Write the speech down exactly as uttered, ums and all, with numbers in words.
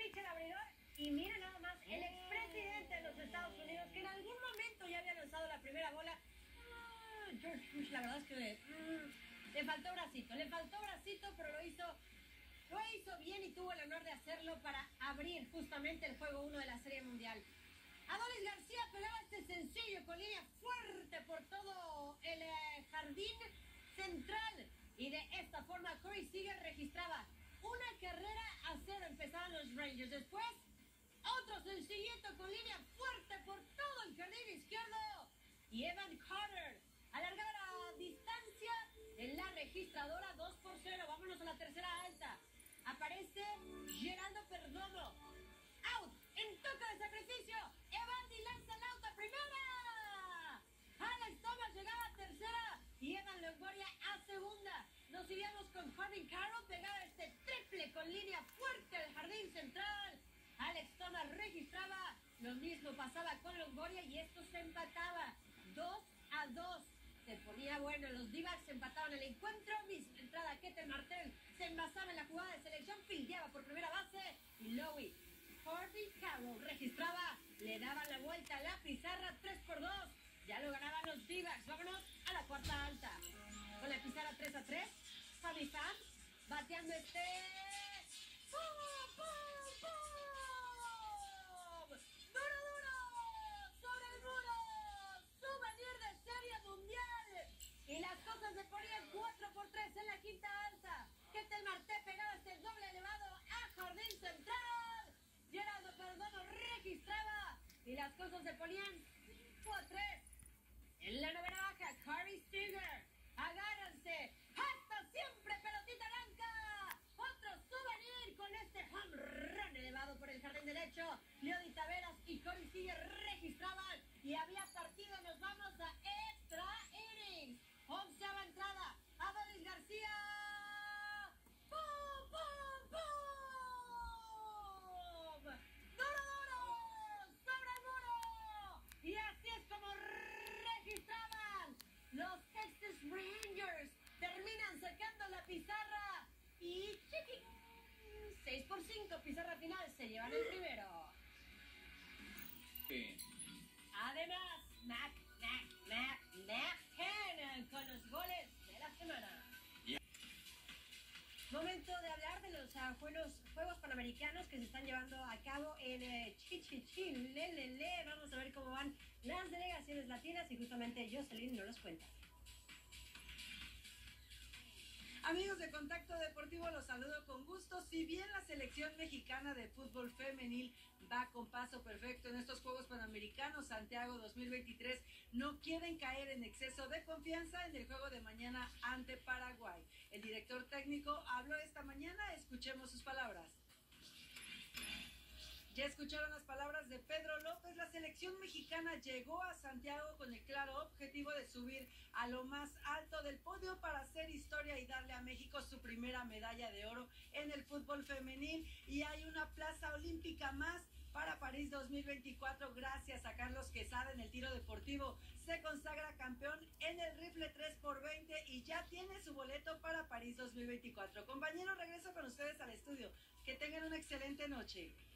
switch el abridor y mira nada más, el expresidente de los Estados Unidos, que en algún momento ya había lanzado la primera bola, uh, George Bush, la verdad es que uh, le faltó bracito, le faltó bracito, pero lo hizo, lo hizo bien y tuvo el honor de hacerlo para abrir justamente el juego uno de la Serie Mundial. Adolis García pegaba este sencillo con línea fuerte por todo el eh, jardín central. Y de esta forma Corey Seager registraba una carrera a cero. Empezaban los Rangers. Después, otro sencillito con línea fuerte por todo el jardín izquierdo. Y Evan Carter alargaba la distancia en la registradora dos por cero. Vámonos a la tercera alta. Aparece Geraldo Perdomo. Out, en toque de sacrificio. Evaldi lanza el out a primera. Alex Thomas llegaba a tercera y Evan Longoria a segunda. Nos iríamos con Corbin Carroll, pegaba este triple con línea fuerte al jardín central. Alex Thomas registraba, lo mismo pasaba con Longoria y esto se empataba dos a dos. Se ponía bueno, los D-backs empataban el encuentro. Misma entrada, Ketel Martel se envasaba en la jugada de selección, fildeaba por primera base y Lowy Corbin Carroll registraba, le daban la vuelta a la pizarra tres por dos. Ya lo ganaban los D-backs. Vámonos a la cuarta alta. Con la pizarra tres a tres. Fabi Pham bateando este. ¡Pum, pum, pum! ¡Duro, duro! ¡Sobre el muro! ¡Souvenir de Serie Mundial! Y las cosas se ponían cuatro por tres en la quinta alta. Ketel Marte pegaba este doble elevado a jardín central. Geraldo Perdomo registraba y las cosas se ponían cinco a tres. En la novena baja, Corey Seager. Agárrense. ¡Hasta siempre, pelotita blanca! Otro souvenir con este home run elevado por el jardín derecho. Leody Taveras y Corey Seager registraban y había partido. Nos vamos a extra innings. Onceava entrada. Adolis García. ¡Pum, pum, pum! ¡Duro, duro! ¡Sobre el muro! Y así es como registraban los Texas Rangers. Terminan sacando la pizarra y chiqui, seis por cinco, pizarra final, se llevan el primero. Sí. Además, Mac, Mac, Mac, Mac Cannon con los goles de la semana. Momento de hablar de los uh, juegos, juegos Panamericanos que se están llevando a cabo en eh, Chichichín, Lelele. Vamos a ver cómo van las delegaciones latinas y justamente Jocelyn nos los cuenta. Amigos de Contacto Deportivo, los saludo con gusto. Si bien la selección mexicana de fútbol femenil va con paso perfecto en estos Juegos Panamericanos Santiago dos mil veintitrés, no quieren caer en exceso de confianza en el juego de mañana ante Paraguay. El director técnico habló esta mañana, escuchemos sus palabras. Ya escucharon las palabras de Pedro López. La selección mexicana llegó a Santiago con el claro objetivo de subir a lo más alto del podio para hacer historia y darle a México su primera medalla de oro en el fútbol femenil. Y hay una plaza olímpica más para París dos mil veinticuatro gracias a Carlos Quesada en el tiro deportivo. Se consagra campeón en el rifle tres por veinte y ya tiene su boleto para París dos mil veinticuatro. Compañeros, regreso con ustedes al estudio. Que tengan una excelente noche.